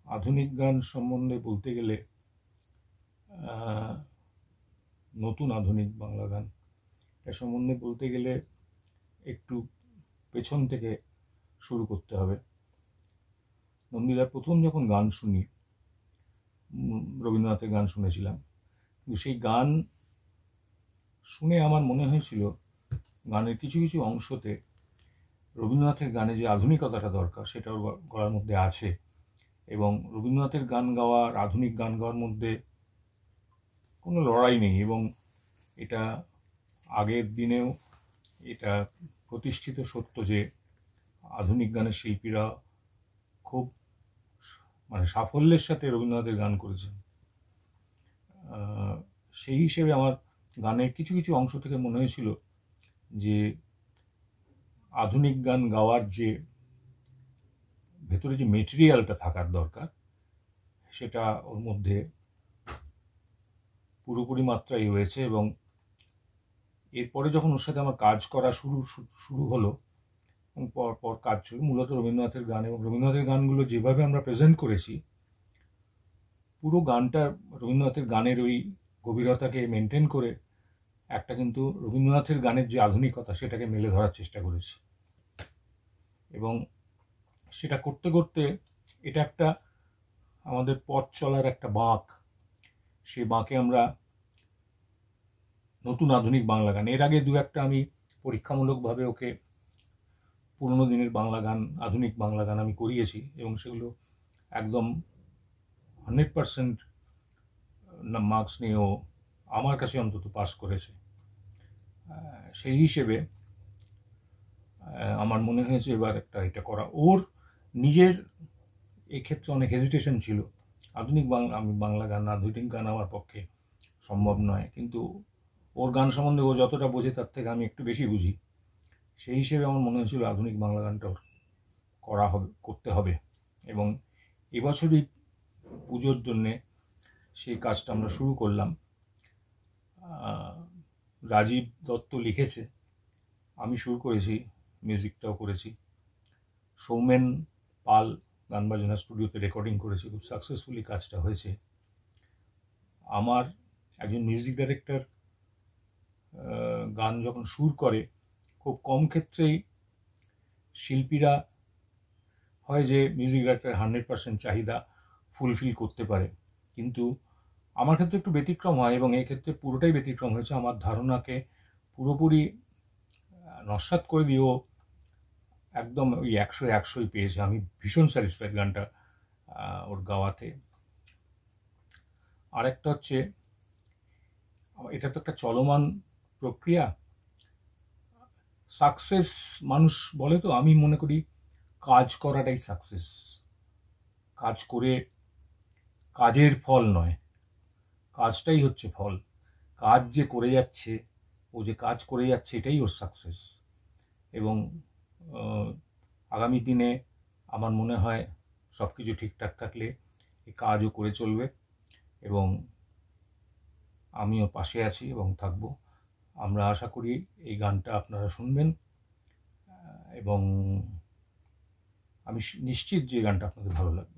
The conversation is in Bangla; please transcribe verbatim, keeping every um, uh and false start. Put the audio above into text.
আধুনিক গান সম্বন্ধে বলতে গেলে নতুন আধুনিক বাংলা গান এর সম্বন্ধে বলতে গেলে একটু পেছন থেকে শুরু করতে হবে। নন্দীদার প্রথম যখন গান শুনি, রবীন্দ্রনাথের গান শুনেছিলাম, কিন্তু সেই গান শুনে আমার মনে হয়েছিল গানের কিছু কিছু অংশতে রবীন্দ্রনাথের গানে যে আধুনিকতাটা দরকার সেটা ওর গলার মধ্যে আছে, এবং রবীন্দ্রনাথের গান গাওয়ার আধুনিক গান গাওয়ার মধ্যে কোনো লড়াই নেই, এবং এটা আগের দিনেও এটা প্রতিষ্ঠিত সত্য যে আধুনিক গানের শিল্পীরা খুব মানে সাফল্যের সাথে রবীন্দ্রনাথের গান করেছেন। সেই হিসেবে আমার গানের কিছু কিছু অংশ থেকে মনে হয়েছিল যে আধুনিক গান গাওয়ার যে ভেতরে যে মেটেরিয়ালটা থাকার দরকার সেটা ওর মধ্যে পুরোপুরি মাত্রায় হয়েছে। এবং এরপরে যখন ওর সাথে আমার কাজ করা শুরু শুরু হলো এবং পর পর কাজ শুরু মূলত রবীন্দ্রনাথের গান, এবং রবীন্দ্রনাথের গানগুলো যেভাবে আমরা প্রেজেন্ট করেছি পুরো গানটা রবীন্দ্রনাথের গানের ওই গভীরতাকে মেনটেন করে একটা কিন্তু রবীন্দ্রনাথের গানের যে আধুনিকতা সেটাকে মেলে ধরার চেষ্টা করেছি। এবং সেটা করতে করতে এটা একটা আমাদের পথ চলার একটা বাঁক, সেই বাঁকে আমরা নতুন আধুনিক বাংলা গান, এর আগে দু একটা আমি পরীক্ষামূলকভাবে ওকে পুরোনো দিনের বাংলা গান, আধুনিক বাংলা গান আমি করিয়েছি, এবং সেগুলো একদম হান্ড্রেড পারসেন্ট মার্কস নিয়েও আমার কাছে অন্তত পাস করেছে। সেই হিসেবে আমার মনে হয়েছে এবার একটা এটা করা। ওর নিজের এক্ষেত্রে অনেক হেজিটেশন ছিল, আধুনিক বাংলা আমি বাংলা গান আধুনিক গান আমার পক্ষে সম্ভব নয়, কিন্তু ওর গান সম্বন্ধে ও যতটা বোঝে তার থেকে আমি একটু বেশি বুঝি। সেই হিসেবে আমার মনে হয়েছিল আধুনিক বাংলা গানটা ওর করা হবে, করতে হবে। এবং এবছরই পুজোর জন্যে সেই কাজটা আমরা শুরু করলাম। রাজীব দত্ত লিখেছে, আমি শুরু করেছি, মিউজিকটাও করেছি। সৌমেন পাল গান বাজনা স্টুডিওতে রেকর্ডিং করেছি, খুব সাকসেসফুলি কাজটা হয়েছে। আমার একজন মিউজিক ডাইরেক্টর গান যখন সুর করে খুব কম ক্ষেত্রেই শিল্পীরা হয় যে মিউজিক ডাইরেক্টর হান্ড্রেড পার্সেন্ট চাহিদা ফুলফিল করতে পারে, কিন্তু আমার ক্ষেত্রে একটু ব্যতিক্রম হয়, এবং এই ক্ষেত্রে পুরোটাই ব্যতিক্রম হয়েছে। আমার ধারণাকে পুরোপুরি নস্যাৎ করে দিয়েও একদম ওই একশো একশোই পেয়েছে। আমি ভীষণ স্যাটিসফাইড গানটা ওর গাওয়াতে। আরেকটা হচ্ছে এটা তো একটা চলমান প্রক্রিয়া। সাকসেস মানুষ বলে, তো আমি মনে করি কাজ করাটাই সাকসেস। কাজ করে কাজের ফল নয়, কাজটাই হচ্ছে ফল। কাজ যে করে যাচ্ছে, ও যে কাজ করে যাচ্ছে এটাই ওর সাকসেস। এবং আগামী দিনে আমার মনে হয় সব কিছু ঠিকঠাক থাকলে এই কাজও করে চলবে, এবং আমিও পাশে আছি এবং থাকবো। আমরা আশা করি এই গানটা আপনারা শুনবেন, এবং আমি নিশ্চিত যে গানটা আপনাদের ভালো লাগবে।